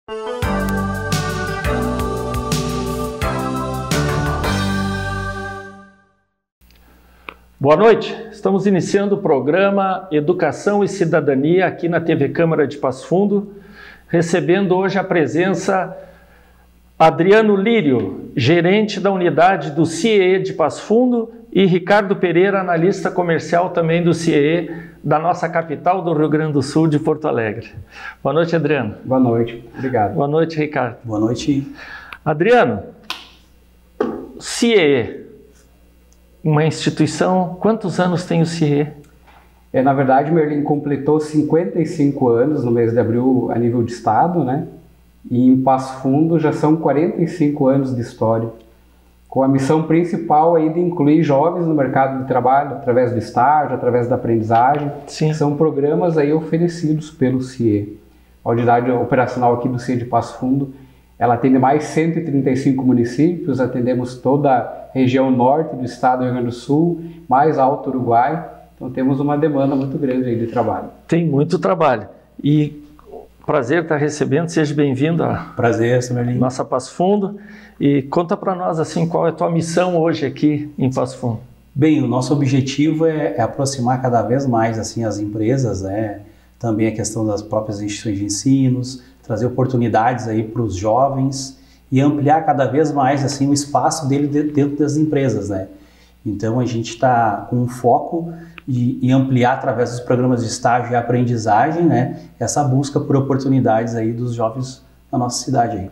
Boa noite, estamos iniciando o programa Educação e Cidadania aqui na TV Câmara de Passo Fundo, recebendo hoje a presença Adriano Lírio, gerente da unidade do CIEE de Passo Fundo, e Ricardo Pereira, analista comercial também do CIEE da nossa capital do Rio Grande do Sul, de Porto Alegre. Boa noite, Adriano. Boa noite, obrigado. Boa noite, Ricardo. Boa noite. Adriano, CIEE, uma instituição, quantos anos tem o CIEE? Na verdade, Merlin completou 55 anos no mês de abril a nível de estado, né? E em Passo Fundo já são 45 anos de história, com a missão principal aí de incluir jovens no mercado de trabalho através do estágio, através da aprendizagem. Sim. São programas aí oferecidos pelo CIEE. A unidade operacional aqui do CIEE de Passo Fundo, ela atende mais 135 municípios, atendemos toda a região norte do estado do Rio Grande do Sul, mais Alto Uruguai, então temos uma demanda muito grande aí de trabalho. Tem muito trabalho e prazer estar recebendo, seja bem-vindo a nossa Passo Fundo, e conta para nós assim, qual é a tua missão hoje aqui em Passo Fundo. Bem, o nosso objetivo é aproximar cada vez mais assim as empresas, né? Também a questão das próprias instituições de ensino, trazer oportunidades aí para os jovens e ampliar cada vez mais assim o espaço dele dentro das empresas, né? Então a gente está com um foco em ampliar através dos programas de estágio e aprendizagem, né? Essa busca por oportunidades aí dos jovens na nossa cidade aí.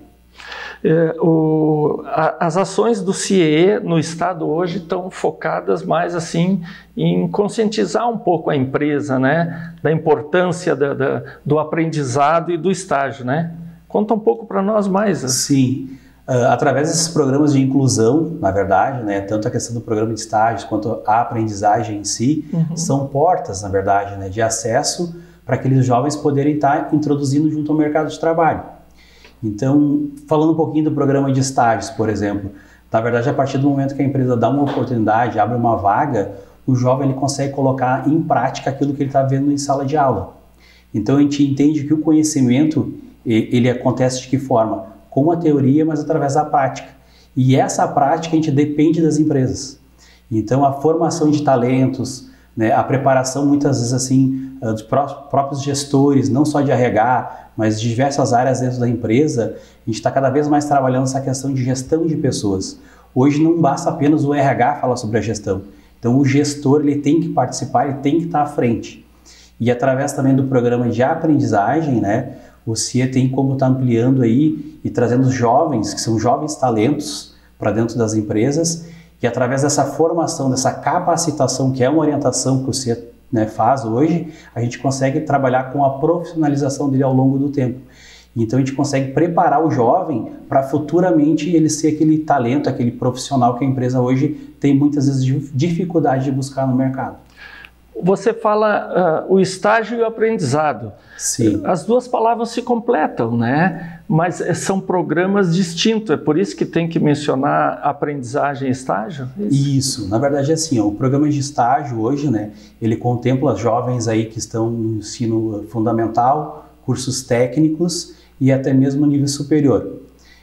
As ações do CIEE no estado hoje estão focadas mais assim em conscientizar um pouco a empresa, né, da importância do aprendizado e do estágio, né? Conta um pouco para nós mais. Sim, através desses programas de inclusão, na verdade, né, tanto a questão do programa de estágios quanto a aprendizagem em si, são portas, na verdade, né, de acesso para aqueles jovens poderem estar introduzindo junto ao mercado de trabalho. Então, falando um pouquinho do programa de estágios, por exemplo, na verdade, a partir do momento que a empresa dá uma oportunidade, abre uma vaga, o jovem ele consegue colocar em prática aquilo que ele está vendo em sala de aula. Então, a gente entende que o conhecimento, ele acontece de que forma? Com a teoria, mas através da prática. E essa prática a gente depende das empresas. Então, a formação de talentos, né, a preparação muitas vezes assim dos próprios gestores, não só de RH, mas de diversas áreas dentro da empresa, a gente está cada vez mais trabalhando essa questão de gestão de pessoas. Hoje não basta apenas o RH falar sobre a gestão. Então o gestor ele tem que participar, ele tem que estar à frente. E através também do programa de aprendizagem, né, o CIEE tem como estar ampliando aí e trazendo jovens, que são jovens talentos, para dentro das empresas, e através dessa formação, dessa capacitação, que é uma orientação que o CIEE, né, faz hoje, a gente consegue trabalhar com a profissionalização dele ao longo do tempo. Então a gente consegue preparar o jovem para futuramente ele ser aquele talento, aquele profissional que a empresa hoje tem muitas vezes dificuldade de buscar no mercado. Você fala o estágio e o aprendizado. Sim. As duas palavras se completam, né? Mas são programas distintos, é por isso que tem que mencionar aprendizagem e estágio? Isso, na verdade é assim, ó, o programa de estágio hoje, né, ele contempla jovens aí que estão no ensino fundamental, cursos técnicos e até mesmo nível superior.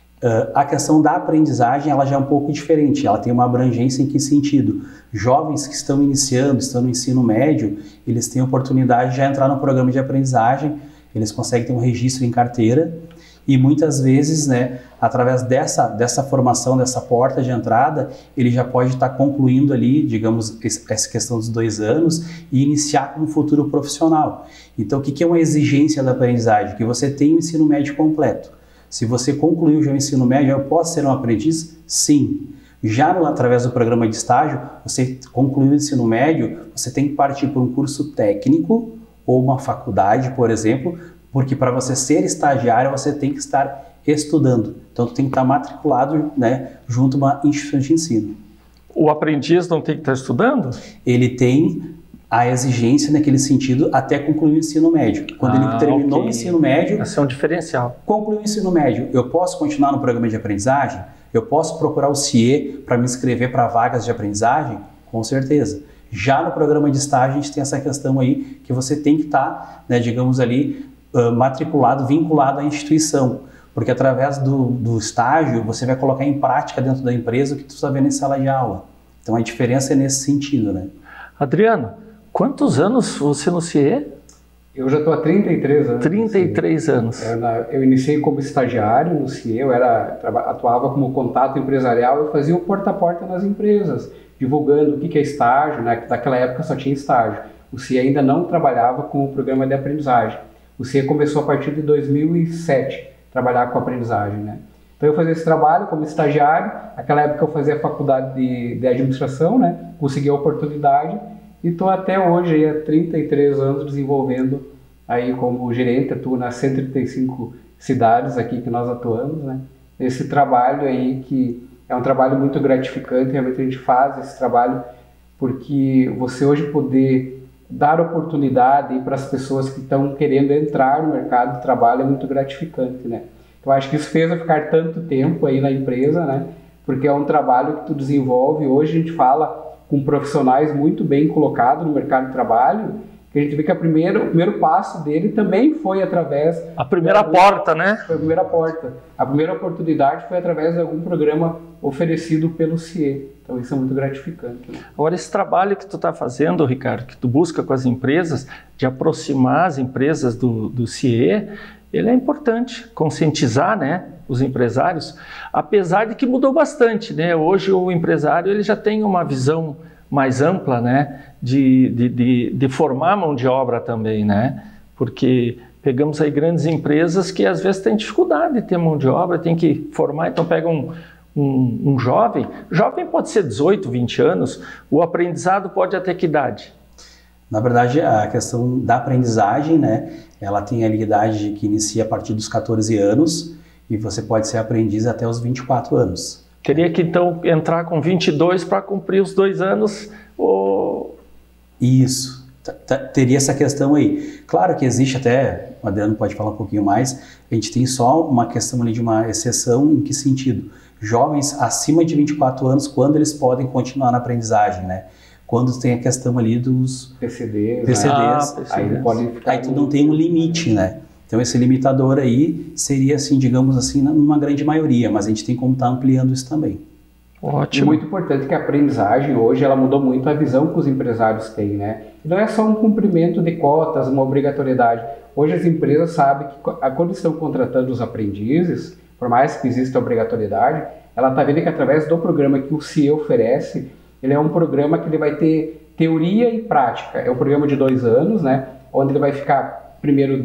A questão da aprendizagem ela já é um pouco diferente, ela tem uma abrangência em que sentido? Jovens que estão iniciando, estão no ensino médio, eles têm a oportunidade de já entrar no programa de aprendizagem, eles conseguem ter um registro em carteira e muitas vezes, né, através dessa formação, dessa porta de entrada, ele já pode estar concluindo ali, digamos, essa questão dos 2 anos e iniciar com um futuro profissional. Então, o que é uma exigência da aprendizagem? Que você tenha o ensino médio completo. Se você concluiu já o ensino médio, eu posso ser um aprendiz? Sim. Já através do programa de estágio, você concluiu o ensino médio, você tem que partir por um curso técnico ou uma faculdade, por exemplo, porque para você ser estagiário, você tem que estar estudando. Então, tu tem que estar matriculado, né, junto a uma instituição de ensino. O aprendiz não tem que estar estudando? Ele tem a exigência naquele sentido até concluir o ensino médio. Quando ele terminou o ensino médio... Esse é um diferencial. Concluiu o ensino médio, eu posso continuar no programa de aprendizagem? Eu posso procurar o CIEE para me inscrever para vagas de aprendizagem? Com certeza. Já no programa de estágio, a gente tem essa questão aí que você tem que estar, né, digamos ali, matriculado, vinculado à instituição. Porque através do estágio, você vai colocar em prática dentro da empresa o que tu está vendo em sala de aula. Então a diferença é nesse sentido, né? Adriano, quantos anos você no CIE? Eu já estou há 33 anos. 33 anos. Eu iniciei como estagiário no CIE, atuava como contato empresarial, eu fazia o porta a porta nas empresas, divulgando o que é estágio, né? Naquela época só tinha estágio. O CIE ainda não trabalhava com o programa de aprendizagem. O CIE começou a partir de 2007 trabalhar com aprendizagem, né? Então eu fazia esse trabalho como estagiário, naquela época eu fazia a faculdade de administração, né? Consegui a oportunidade e estou até hoje, aí, há 33 anos, desenvolvendo aí como gerente, atuo nas 135 cidades aqui que nós atuamos, né? Esse trabalho aí que é um trabalho muito gratificante, realmente a gente faz esse trabalho porque você hoje poder dar oportunidade para as pessoas que estão querendo entrar no mercado de trabalho é muito gratificante, né? Eu acho que isso fez eu ficar tanto tempo aí na empresa, né? Porque é um trabalho que tu desenvolve. Hoje a gente fala com profissionais muito bem colocados no mercado de trabalho, que a gente vê que o primeiro passo dele também foi através... A primeira porta, né? Foi a primeira porta. A primeira oportunidade foi através de algum programa oferecido pelo CIE. Então isso é muito gratificante, né? Agora, esse trabalho que tu está fazendo, Ricardo, que tu busca com as empresas, de aproximar as empresas do CIE, ele é importante, conscientizar, né, os empresários, apesar de que mudou bastante, né? Hoje o empresário ele já tem uma visão mais ampla, né, de formar mão de obra também, né? Porque pegamos aí grandes empresas que às vezes têm dificuldade de ter mão de obra, tem que formar, então pega um jovem pode ser 18, 20 anos, o aprendizado pode até que idade? Na verdade, a questão da aprendizagem, né, ela tem a idade que inicia a partir dos 14 anos e você pode ser aprendiz até os 24 anos. Teria que então entrar com 22 para cumprir os 2 anos? Ou... Isso, teria essa questão aí. Claro que existe até, o Adriano pode falar um pouquinho mais, a gente tem só uma questão ali de uma exceção, em que sentido? Jovens acima de 24 anos, quando eles podem continuar na aprendizagem, né? Quando tem a questão ali dos PCDs, aí tu não tem um limite, né? Então esse limitador aí seria assim, digamos assim, numa grande maioria, mas a gente tem como estar ampliando isso também. Ótimo. E muito importante que a aprendizagem hoje, ela mudou muito a visão que os empresários têm, né? Não é só um cumprimento de cotas, uma obrigatoriedade. Hoje as empresas sabem que quando estão contratando os aprendizes, por mais que exista obrigatoriedade, ela está vendo que através do programa que o CIE oferece, ele é um programa que ele vai ter teoria e prática. É um programa de 2 anos, né? Onde ele vai ficar primeiro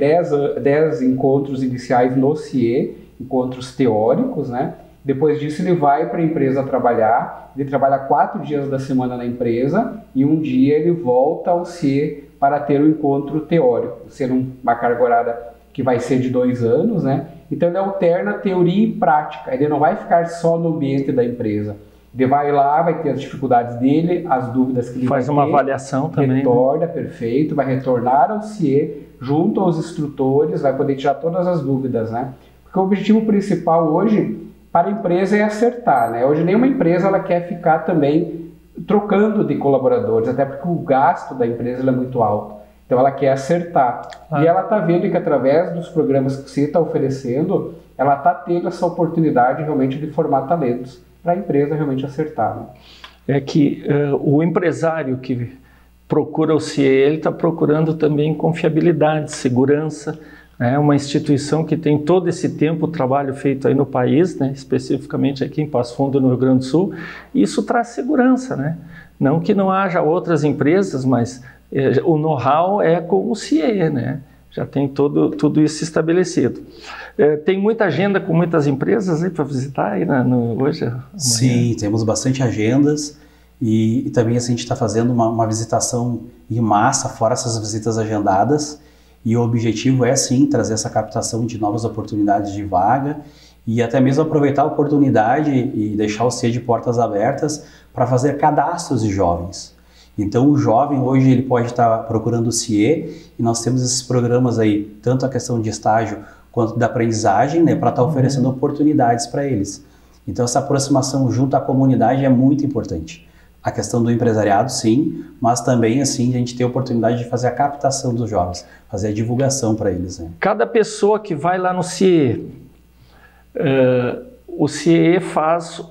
10 encontros iniciais no CIE, encontros teóricos, né? Depois disso ele vai para a empresa trabalhar, ele trabalha 4 dias da semana na empresa e um dia ele volta ao CIE para ter o encontro teórico, sendo uma carga horária que vai ser de 2 anos, né? Então ele alterna teoria e prática, ele não vai ficar só no ambiente da empresa. Ele vai lá, vai ter as dificuldades dele, as dúvidas que ele faz uma avaliação também. Retorna, né? Perfeito, vai retornar ao CIE junto aos instrutores, vai poder tirar todas as dúvidas, né? Porque o objetivo principal hoje para a empresa é acertar, né? Hoje nenhuma empresa ela quer ficar também trocando de colaboradores, até porque o gasto da empresa é muito alto. Então ela quer acertar. E ela está vendo que através dos programas que você está oferecendo, ela está tendo essa oportunidade realmente de formar talentos para a empresa realmente acertar, né? É que o empresário que procura o CIE, ele está procurando também confiabilidade, segurança, né? Uma instituição que tem todo esse tempo o trabalho feito aí no país, né? Especificamente aqui em Passo Fundo, no Rio Grande do Sul, e isso traz segurança, né? Não que não haja outras empresas, mas o know-how é com o CIE, né? Já tem tudo isso estabelecido. Tem muita agenda com muitas empresas aí para visitar aí hoje? Amanhã. Sim, temos bastante agendas e também assim, a gente está fazendo uma visitação em massa, fora essas visitas agendadas, e o objetivo é sim trazer essa captação de novas oportunidades de vaga e até mesmo aproveitar a oportunidade e deixar o CIE de portas abertas para fazer cadastros de jovens. Então o jovem hoje ele pode estar procurando o CIE e nós temos esses programas aí, tanto a questão de estágio quanto da aprendizagem, né, para estar oferecendo oportunidades para eles. Então essa aproximação junto à comunidade é muito importante. A questão do empresariado, sim, mas também assim a gente tem a oportunidade de fazer a captação dos jovens, fazer a divulgação para eles, né? Cada pessoa que vai lá no CIE, o CIE faz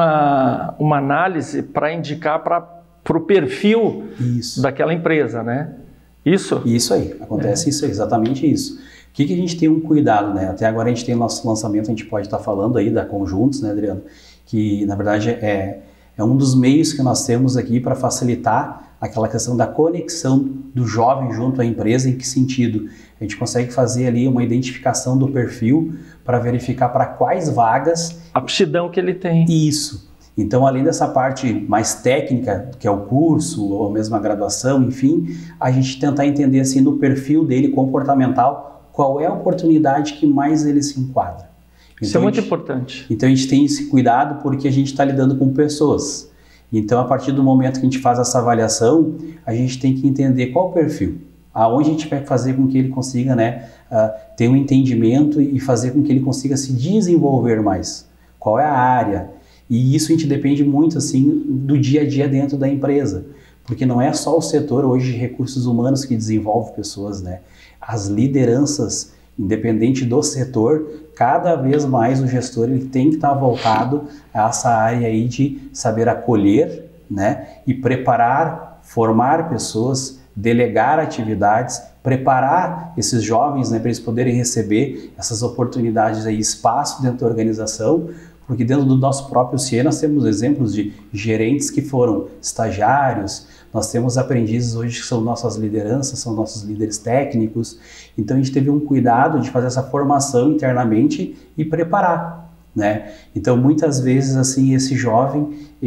uma análise para indicar para o perfil daquela empresa, né? Isso? Isso aí, acontece isso, exatamente isso. O que a gente tem um cuidado, né? Até agora a gente tem o nosso lançamento, a gente pode estar falando aí da Conjuntos, né, Adriano? Que na verdade é um dos meios que nós temos aqui para facilitar aquela questão da conexão do jovem junto à empresa. Em que sentido? A gente consegue fazer ali uma identificação do perfil para verificar para quais vagas... A aptidão que ele tem. Isso. Então, além dessa parte mais técnica, que é o curso, ou mesmo a graduação, enfim, a gente tentar entender assim no perfil dele comportamental, qual é a oportunidade que mais ele se enquadra. Então, isso é muito importante. Então, a gente tem esse cuidado porque a gente está lidando com pessoas. Então, a partir do momento que a gente faz essa avaliação, a gente tem que entender qual o perfil, aonde a gente vai fazer com que ele consiga, né, ter um entendimento e fazer com que ele consiga se desenvolver mais. Qual é a área? E isso a gente depende muito assim do dia a dia dentro da empresa, porque não é só o setor hoje de recursos humanos que desenvolve pessoas, né? As lideranças, independente do setor, cada vez mais o gestor ele tem que estar voltado a essa área aí de saber acolher, né? E preparar, formar pessoas, delegar atividades, preparar esses jovens, né, para eles poderem receber essas oportunidades aí, espaço dentro da organização. Porque dentro do nosso próprio CIE nós temos exemplos de gerentes que foram estagiários, nós temos aprendizes hoje que são nossas lideranças, são nossos líderes técnicos. Então a gente teve um cuidado de fazer essa formação internamente e preparar, né? Então muitas vezes assim esse jovem, a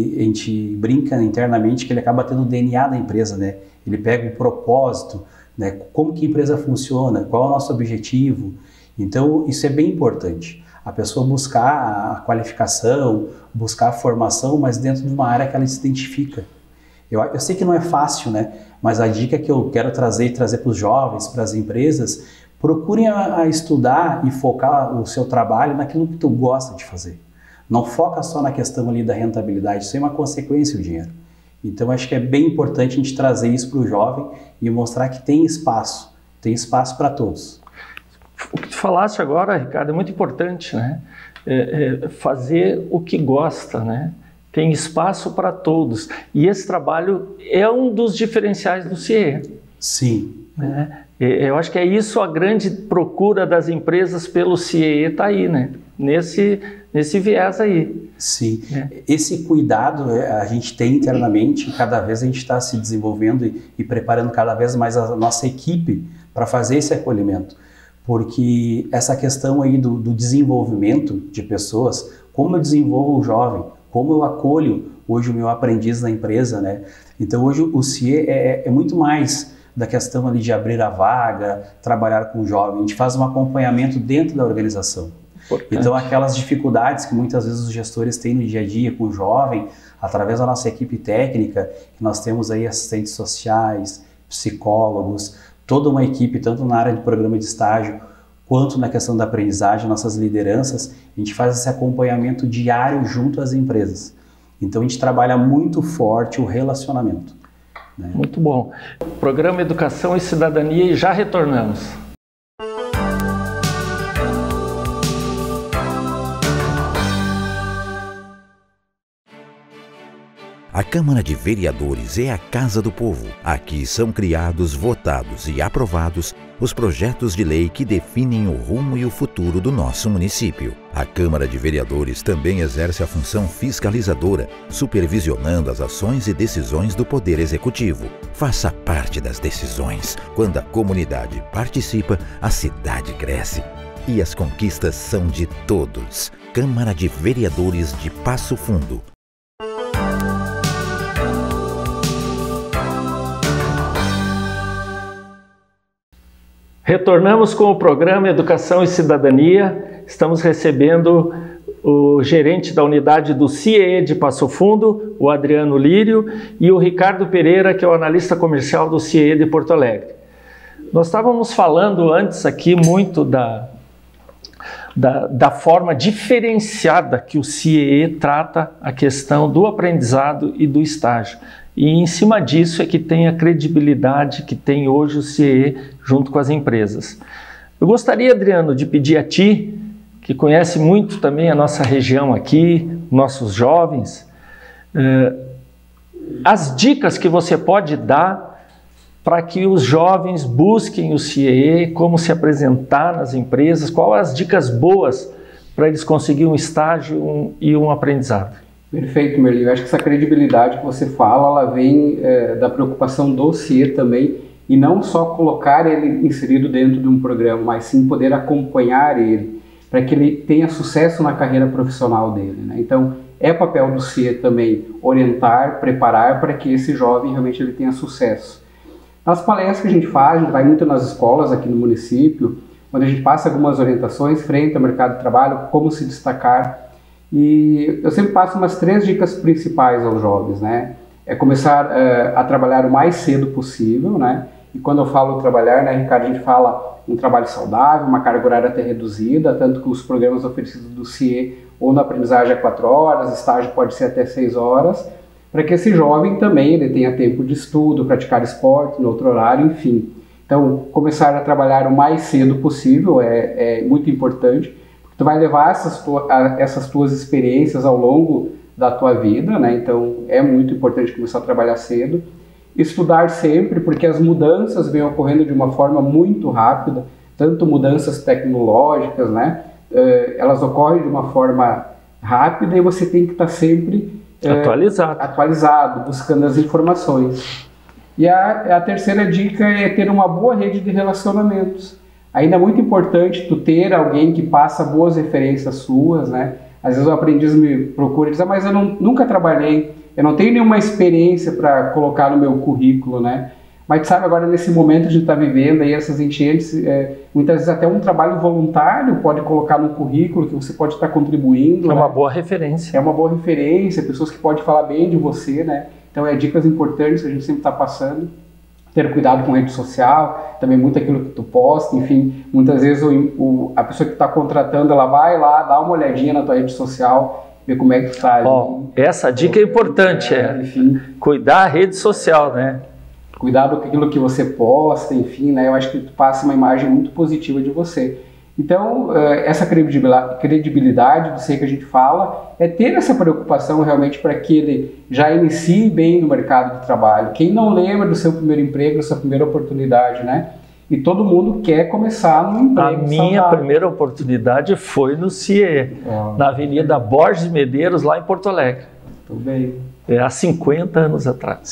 gente brinca internamente que ele acaba tendo o DNA da empresa, né? Ele pega o propósito, né? Como que a empresa funciona, qual é o nosso objetivo. Então isso é bem importante. A pessoa buscar a qualificação, buscar a formação, mas dentro de uma área que ela se identifica. Eu sei que não é fácil, né? Mas a dica que eu quero trazer para os jovens, para as empresas, procurem a estudar e focar o seu trabalho naquilo que tu gosta de fazer. Não foca só na questão ali da rentabilidade, isso é uma consequência o dinheiro. Então acho que é bem importante a gente trazer isso para o jovem e mostrar que tem espaço para todos. O que tu falaste agora, Ricardo, é muito importante, né? Fazer o que gosta, né? Tem espaço para todos. E esse trabalho é um dos diferenciais do CIE. Sim. Né? Eu acho que é isso a grande procura das empresas pelo CIE está aí, né? Nesse viés aí. Sim. Esse cuidado a gente tem internamente, cada vez a gente está se desenvolvendo e preparando cada vez mais a nossa equipe para fazer esse acolhimento. Porque essa questão aí do desenvolvimento de pessoas, como eu desenvolvo o jovem, como eu acolho hoje o meu aprendiz na empresa, né? Então hoje o CIE é muito mais da questão ali de abrir a vaga, trabalhar com o jovem, a gente faz um acompanhamento dentro da organização. Importante. Então aquelas dificuldades que muitas vezes os gestores têm no dia a dia com o jovem, através da nossa equipe técnica, que nós temos aí assistentes sociais, psicólogos, toda uma equipe, tanto na área de programa de estágio, quanto na questão da aprendizagem, nossas lideranças, a gente faz esse acompanhamento diário junto às empresas. Então a gente trabalha muito forte o relacionamento. Né? Muito bom. Programa Educação e Cidadania e já retornamos. A Câmara de Vereadores é a Casa do Povo. Aqui são criados, votados e aprovados os projetos de lei que definem o rumo e o futuro do nosso município. A Câmara de Vereadores também exerce a função fiscalizadora, supervisionando as ações e decisões do Poder Executivo. Faça parte das decisões. Quando a comunidade participa, a cidade cresce. E as conquistas são de todos. Câmara de Vereadores de Passo Fundo. Retornamos com o programa Educação e Cidadania. Estamos recebendo o gerente da unidade do CIE de Passo Fundo, o Adriano Lírio, e o Ricardo Pereira, que é o analista comercial do CIE de Porto Alegre. Nós estávamos falando antes aqui muito da forma diferenciada que o CIE trata a questão do aprendizado e do estágio. E em cima disso é que tem a credibilidade que tem hoje o CIE junto com as empresas. Eu gostaria, Adriano, de pedir a ti que conhece muito também a nossa região aqui, nossos jovens, as dicas que você pode dar para que os jovens busquem o CIEE, como se apresentar nas empresas, quais as dicas boas para eles conseguirem um estágio e um aprendizado? Perfeito, Merlin. Eu acho que essa credibilidade que você fala, ela vem da preocupação do CIE também, e não só colocar ele inserido dentro de um programa, mas sim poder acompanhar ele, para que ele tenha sucesso na carreira profissional dele, né? Então, é papel do CIE também orientar, preparar para que esse jovem realmente ele tenha sucesso. Nas palestras que a gente faz, a gente vai muito nas escolas aqui no município, onde a gente passa algumas orientações frente ao mercado de trabalho, como se destacar. E eu sempre passo umas 3 dicas principais aos jovens, né? É começar a trabalhar o mais cedo possível, né? E quando eu falo trabalhar, né, Ricardo, a gente fala um trabalho saudável, uma carga horária até reduzida, tanto que os programas oferecidos do CIE, ou na aprendizagem é 4 horas, estágio pode ser até 6 horas, para que esse jovem também ele tenha tempo de estudo, praticar esporte no outro horário, enfim. Então, começar a trabalhar o mais cedo possível é muito importante, porque tu vai levar essas tuas experiências ao longo da tua vida, né? Então, é muito importante começar a trabalhar cedo. Estudar sempre, porque as mudanças vêm ocorrendo de uma forma muito rápida, tanto mudanças tecnológicas, né? Elas ocorrem de uma forma rápida e você tem que estar sempre atualizado, buscando as informações. E a terceira dica é ter uma boa rede de relacionamentos. Ainda é muito importante tu ter alguém que passa boas referências suas, né? Às vezes o aprendiz me procura e diz, mas eu nunca trabalhei, eu não tenho nenhuma experiência para colocar no meu currículo, né? Mas sabe, agora nesse momento a gente está vivendo aí essas enchentes, muitas vezes até um trabalho voluntário pode colocar no currículo que você pode estar contribuindo. É uma boa referência. É uma boa referência, pessoas que podem falar bem de você, né? Então dicas importantes que a gente sempre está passando. Ter cuidado com rede social, também muito aquilo que tu posta, enfim, muitas vezes a pessoa que está contratando, ela vai lá, dá uma olhadinha na tua rede social, ver como é que tu tá ali. Essa dica é importante, enfim. Cuidar a rede social, né? Cuidado com aquilo que você posta, enfim, né? Eu acho que tu passa uma imagem muito positiva de você. Então, essa credibilidade do CIE que a gente fala é ter essa preocupação realmente para que ele já inicie bem no mercado de trabalho. Quem não lembra do seu primeiro emprego, da sua primeira oportunidade, né? E todo mundo quer começar no emprego. A minha primeira oportunidade foi no CIE, na Avenida Borges Medeiros, lá em Porto Alegre. Tudo bem. Há 50 anos atrás.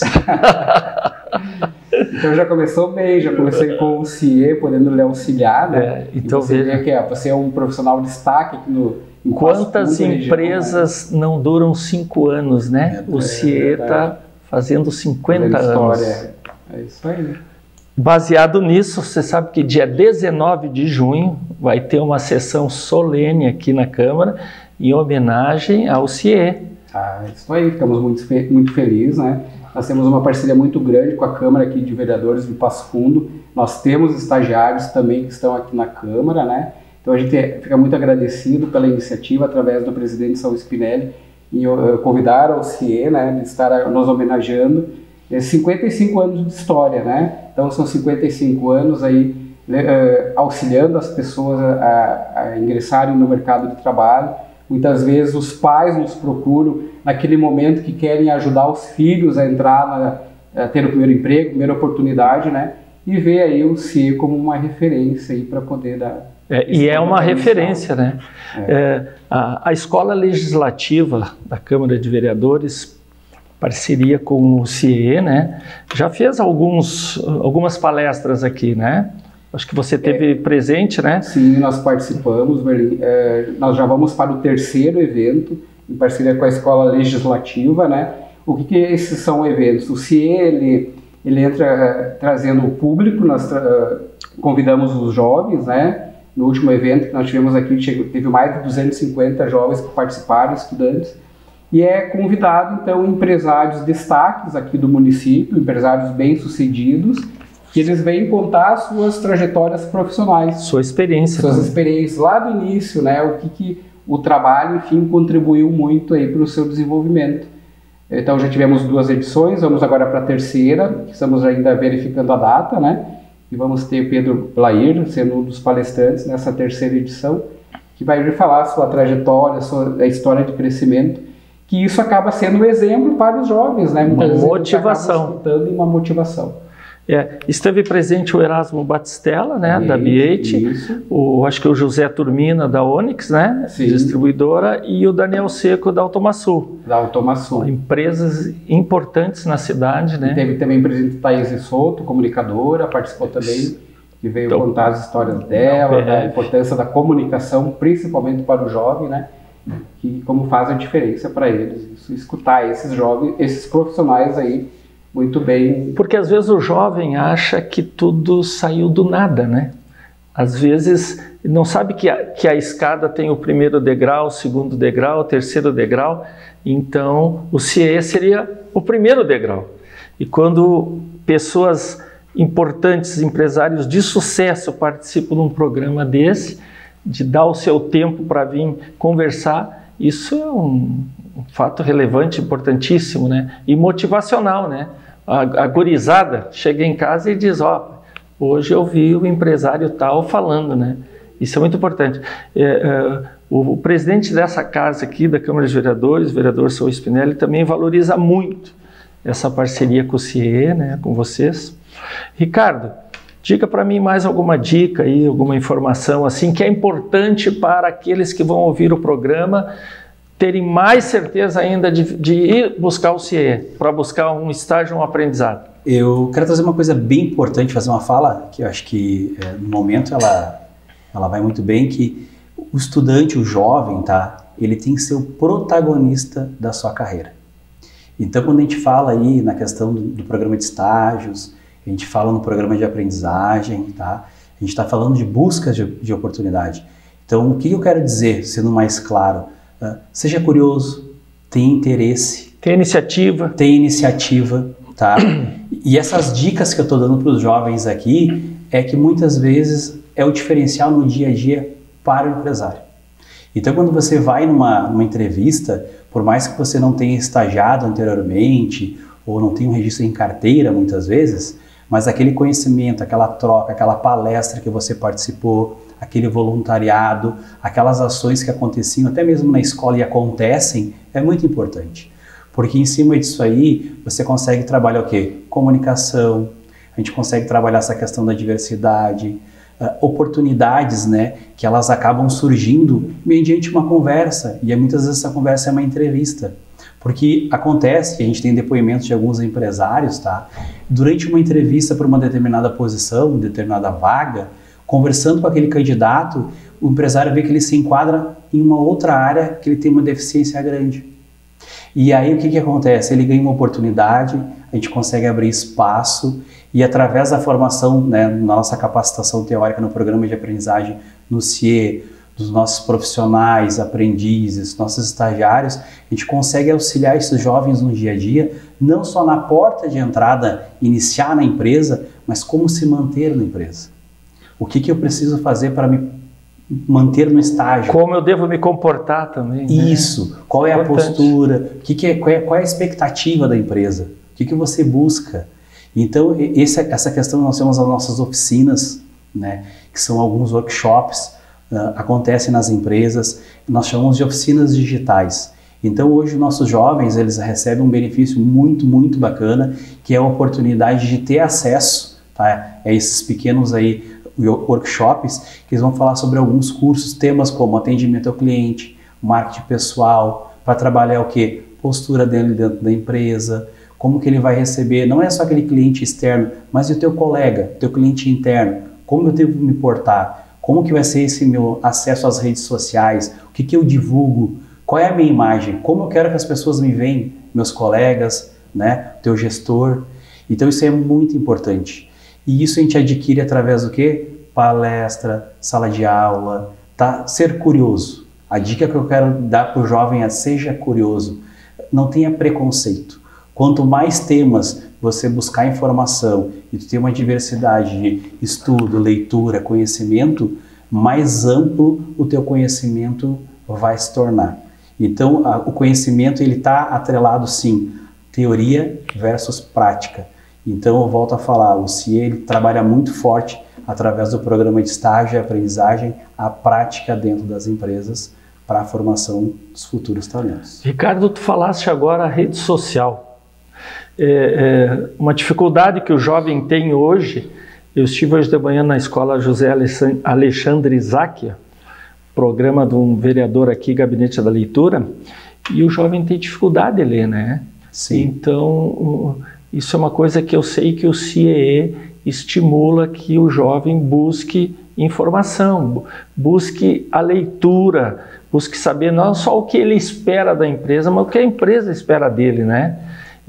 Então já começou bem, já comecei com o CIE, podendo lhe auxiliar, né? Então você vê que você é um profissional de destaque aqui no Quantas empresas região, né? Não duram 5 anos, né? O CIE está fazendo 50 anos. É isso aí, né? Baseado nisso, você sabe que dia 19 de junho vai ter uma sessão solene aqui na Câmara em homenagem ao CIE. Isso aí, ficamos muito felizes, né? Nós temos uma parceria muito grande com a Câmara aqui de Vereadores de Passo Fundo. Nós temos estagiários também que estão aqui na Câmara, né? Então a gente fica muito agradecido pela iniciativa através do presidente Saul Spinelli e convidar ao CIE, né, de estar nos homenageando 55 anos de história, né? Então são 55 anos aí auxiliando as pessoas a ingressarem no mercado de trabalho. Muitas vezes os pais nos procuram naquele momento que querem ajudar os filhos a entrar, a ter o primeiro emprego, primeira oportunidade, né? E ver aí o CIE como uma referência aí para poder dar... e é uma referência, né? A Escola Legislativa da Câmara de Vereadores, parceria com o CIE, né? Já fez algumas palestras aqui, né? Acho que você teve presente, né? Sim, nós participamos, Merlin. Nós já vamos para o 3º evento, em parceria com a Escola Legislativa, né? O que esses são eventos? O CIE, ele entra trazendo o público, nós convidamos os jovens, né? No último evento que nós tivemos aqui, teve mais de 250 jovens que participaram, estudantes, e é convidado, então, empresários destaques aqui do município, empresários bem-sucedidos, que eles vêm contar suas trajetórias profissionais. Sua experiência. Suas experiências lá do início, né? O que o trabalho, enfim, contribuiu muito aí para o seu desenvolvimento. Então já tivemos 2 edições, vamos agora para a 3ª, estamos ainda verificando a data, né? E vamos ter Pedro Blair sendo um dos palestrantes nessa 3ª edição. que vai falar a sua trajetória, a história de crescimento, que isso acaba sendo um exemplo para os jovens, né? Uma motivação. Escutando uma motivação. Esteve presente o Erasmo Batistella, né, da BH, acho que o José Turmina, da Onyx, né, distribuidora, e o Daniel Seco, da Automaçul. Da Automaçul. Empresas importantes na cidade, né. E teve também o presidente Thaís Souto, comunicadora, participou também, que veio contar as histórias dela, da importância da comunicação, principalmente para o jovem, né, que como faz a diferença para eles. Escutar esses jovens, esses profissionais aí, muito bem. Porque às vezes o jovem acha que tudo saiu do nada, né? Às vezes não sabe que a escada tem o primeiro degrau, o segundo degrau, o terceiro degrau. Então o CIE seria o primeiro degrau. E quando pessoas importantes, empresários de sucesso participam de um programa desse, de dar o seu tempo para vir conversar, isso é um fato relevante, importantíssimo, né? E motivacional, né? A gurizada chega em casa e diz, hoje eu vi o empresário tal falando, né? Isso é muito importante. O presidente dessa casa aqui, da Câmara de Vereadores, o vereador Saul Spinelli, também valoriza muito essa parceria com o CIE, né, com vocês. Ricardo, diga para mim mais alguma dica aí, alguma informação assim que é importante para aqueles que vão ouvir o programa terem mais certeza ainda de ir buscar o CIE, para buscar um estágio, um aprendizado. Eu quero trazer uma coisa bem importante, fazer uma fala que eu acho que no momento ela vai muito bem, que o estudante, o jovem, tá? Ele tem que ser o protagonista da sua carreira. Então, quando a gente fala aí na questão do programa de estágios, a gente fala no programa de aprendizagem, tá? A gente está falando de busca de oportunidade. Então, o que eu quero dizer, sendo mais claro? Seja curioso, tenha interesse. Tenha iniciativa. Tenha iniciativa, tá? E essas dicas que eu estou dando para os jovens aqui é que muitas vezes é o diferencial no dia a dia para o empresário. Então, quando você vai numa entrevista, por mais que você não tenha estagiado anteriormente ou não tenha um registro em carteira muitas vezes, mas aquele conhecimento, aquela troca, aquela palestra que você participou, aquele voluntariado, aquelas ações que aconteciam até mesmo na escola e acontecem, é muito importante. Porque em cima disso aí, você consegue trabalhar o quê? Comunicação, a gente consegue trabalhar essa questão da diversidade, oportunidades, né, que elas acabam surgindo mediante uma conversa, e muitas vezes essa conversa é uma entrevista. Porque acontece que a gente tem depoimentos de alguns empresários, tá? Durante uma entrevista para uma determinada posição, determinada vaga, conversando com aquele candidato, o empresário vê que ele se enquadra em uma outra área que ele tem uma deficiência grande. E aí o que acontece? Ele ganha uma oportunidade, a gente consegue abrir espaço e através da formação, né, na nossa capacitação teórica no programa de aprendizagem no CIE, dos nossos profissionais, aprendizes, nossos estagiários, a gente consegue auxiliar esses jovens no dia a dia, não só na porta de entrada, iniciar na empresa, mas como se manter na empresa. O que eu preciso fazer para me manter no estágio? Como eu devo me comportar também. Isso. Né? Qual é a postura? Qual é a expectativa da empresa? O que você busca? Então, essa questão nós temos as nossas oficinas, né, que são alguns workshops, acontecem nas empresas, nós chamamos de oficinas digitais. Então, hoje, nossos jovens, eles recebem um benefício muito, muito bacana, que é a oportunidade de ter acesso, tá, a esses pequenos aí workshops, que eles vão falar sobre alguns cursos, temas como atendimento ao cliente, marketing pessoal, para trabalhar o quê? Postura dele dentro da empresa, como que ele vai receber, não é só aquele cliente externo, mas e o teu colega, teu cliente interno, como eu devo me portar, como que vai ser esse meu acesso às redes sociais, o que eu divulgo, qual é a minha imagem, como eu quero que as pessoas me veem, meus colegas, né, teu gestor. Então isso é muito importante. E isso a gente adquire através do quê? Palestra, sala de aula, tá? Ser curioso. A dica que eu quero dar para o jovem é: seja curioso, não tenha preconceito. Quanto mais temas você buscar informação e tu ter uma diversidade de estudo, leitura, conhecimento, mais amplo o teu conhecimento vai se tornar. Então, o conhecimento ele está atrelado, sim, teoria versus prática. Então, eu volto a falar, o CIE ele trabalha muito forte através do programa de estágio e aprendizagem, a prática dentro das empresas para a formação dos futuros talentos. Ricardo, tu falaste agora a rede social. Uma dificuldade que o jovem tem hoje. Eu estive hoje de manhã na escola José Alexandre Záquia, programa de um vereador aqui, Gabinete da Leitura, e o jovem tem dificuldade de ler, né? Sim. Então, isso é uma coisa que eu sei que o CIEE estimula que o jovem busque informação, busque a leitura, busque saber não só o que ele espera da empresa, mas o que a empresa espera dele, né?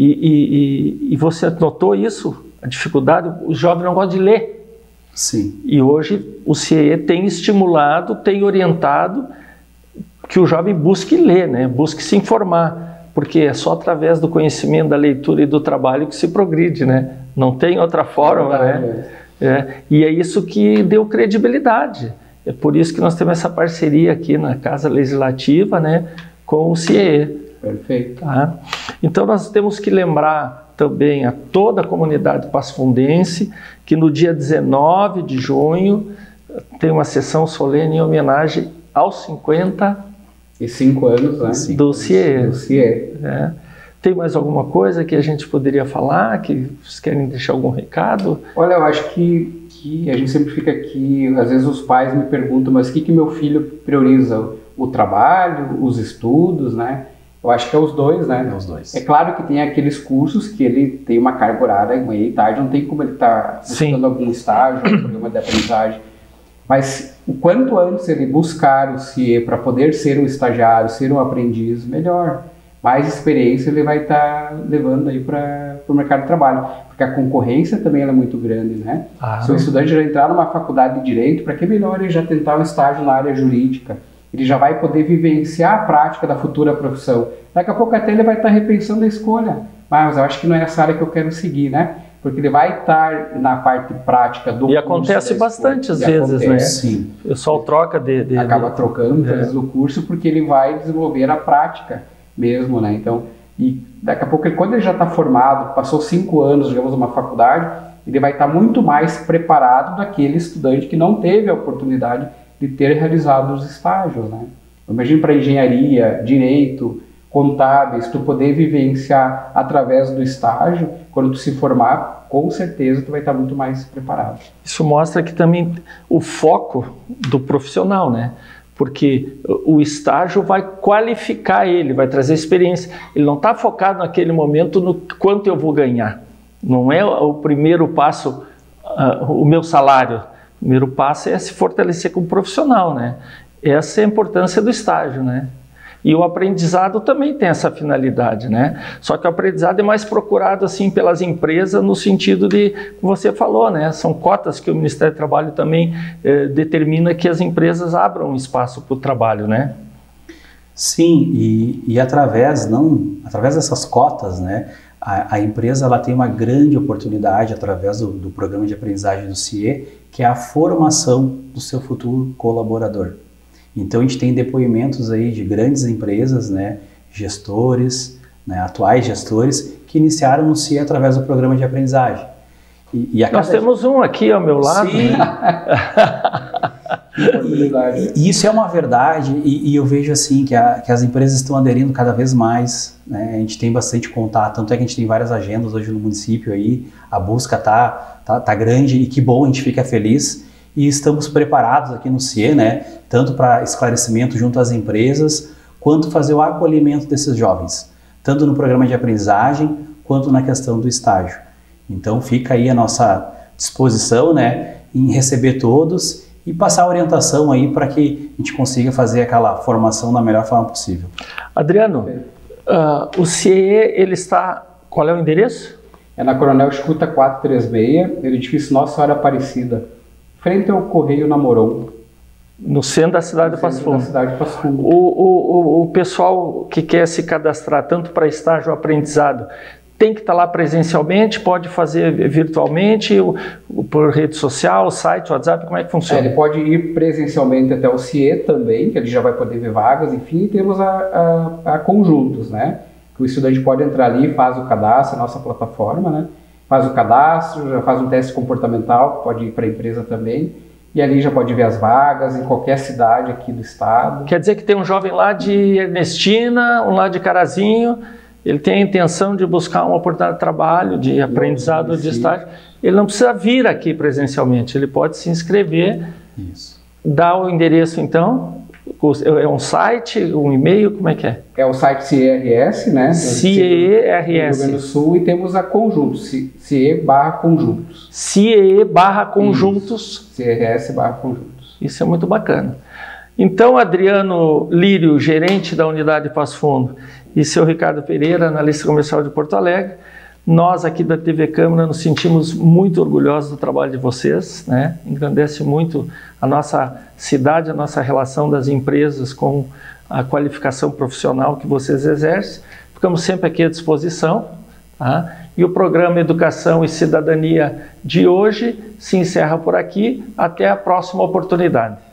E você notou isso? A dificuldade, o jovem não gosta de ler. Sim. E hoje o CIEE tem estimulado, tem orientado que o jovem busque ler, né? Busque se informar, porque é só através do conhecimento, da leitura e do trabalho que se progride, né? Não tem outra forma, né? E é isso que deu credibilidade. É por isso que nós temos essa parceria aqui na Casa Legislativa, né, com o CIEE. Perfeito. Tá? Então nós temos que lembrar também a toda a comunidade pasfundense que no dia 19 de junho tem uma sessão solene em homenagem aos 55 anos, né? do CIEE. Do CIEE. Tem mais alguma coisa que a gente poderia falar, que vocês querem deixar algum recado? Olha, eu acho que a gente sempre fica aqui, às vezes os pais me perguntam, mas o que meu filho prioriza? O trabalho, os estudos, né? Eu acho que é os dois, né? É os dois. É claro que tem aqueles cursos que ele tem uma carga horária, manhã e tarde, não tem como ele estar buscando algum estágio, um programa de aprendizagem. Mas o quanto antes ele buscar o CIEE para poder ser um estagiário, ser um aprendiz, melhor. Mais experiência ele vai estar levando aí para o mercado de trabalho. Porque a concorrência também ela é muito grande, né? Se o estudante já entrar numa faculdade de Direito, para que melhor ele já tentar um estágio na área jurídica? Ele já vai poder vivenciar a prática da futura profissão. Daqui a pouco até ele vai estar repensando a escolha. Mas eu acho que não é essa área que eu quero seguir, né? Porque ele vai estar na parte prática do curso. E acontece bastante às vezes, né? Sim. O pessoal troca acaba trocando às vezes o curso porque ele vai desenvolver a prática mesmo, né? Então, e daqui a pouco, quando ele já está formado, passou 5 anos, digamos, numa faculdade, ele vai estar muito mais preparado daquele estudante que não teve a oportunidade de ter realizado os estágios, né? Imagina para engenharia, direito, contábeis, tu poder vivenciar através do estágio, quando tu se formar, com certeza tu vai estar muito mais preparado. Isso mostra que também o foco do profissional, né? Porque o estágio vai qualificar ele, vai trazer experiência. Ele não está focado naquele momento no quanto eu vou ganhar. Não é o primeiro passo, o meu salário. O primeiro passo é se fortalecer como profissional, né? Essa é a importância do estágio, né? E o aprendizado também tem essa finalidade, né? Só que o aprendizado é mais procurado assim pelas empresas no sentido de, como você falou, né? São cotas que o Ministério do Trabalho também determina que as empresas abram espaço para o trabalho, né? Sim, e através dessas cotas, né? A empresa ela tem uma grande oportunidade através do programa de aprendizagem do CIEE, que é a formação do seu futuro colaborador. Então a gente tem depoimentos aí de grandes empresas, né, gestores, né, atuais gestores, que iniciaram no CIEE através do programa de aprendizagem. Nós temos um aqui ao meu lado. Sim. E isso é uma verdade, e eu vejo assim que as empresas estão aderindo cada vez mais, né? A gente tem bastante contato, tanto é que a gente tem várias agendas hoje no município aí, a busca tá grande, e que bom, a gente fica feliz. E estamos preparados aqui no CIEE, né, tanto para esclarecimento junto às empresas, quanto fazer o acolhimento desses jovens, tanto no programa de aprendizagem, quanto na questão do estágio. Então fica aí a nossa disposição, né, em receber todos e passar a orientação aí para que a gente consiga fazer aquela formação da melhor forma possível. Adriano, o CIEE, ele está... Qual é o endereço? É na Coronel Escuta 436, edifício Nossa Senhora Aparecida, frente ao Correio Namoron. No centro da cidade de Passo Fundo. O pessoal que quer se cadastrar tanto para estágio ou aprendizado tem que estar lá presencialmente, pode fazer virtualmente, por rede social, site, WhatsApp, como é que funciona? Ele pode ir presencialmente até o CIEE também, que ele já vai poder ver vagas, enfim, e temos a conjuntos, né? Que o estudante pode entrar ali, faz o cadastro, a nossa plataforma, né? faz o cadastro, já faz um teste comportamental, pode ir para a empresa também, e ali já pode ver as vagas em qualquer cidade aqui do estado. Quer dizer que tem um jovem lá de Ernestina, um lá de Carazinho, ele tem a intenção de buscar uma oportunidade de trabalho, de aprendizado, de estágio. Ele não precisa vir aqui presencialmente, ele pode se inscrever. Isso. Dá o endereço então, é um site, um e-mail, como é que é? É o site CIERS, né? CIERS. Rio Grande do Sul, e temos a Conjuntos, CIE/Conjuntos. CIE/Conjuntos. CIERS/Conjuntos. Isso é muito bacana. Então, Adriano Lírio, gerente da unidade Passo Fundo, e seu Ricardo Pereira, analista comercial de Porto Alegre, nós aqui da TV Câmara nos sentimos muito orgulhosos do trabalho de vocês, né? Engrandece muito a nossa cidade, a nossa relação das empresas com a qualificação profissional que vocês exercem. Ficamos sempre aqui à disposição, tá? E o programa Educação e Cidadania de hoje se encerra por aqui. Até a próxima oportunidade.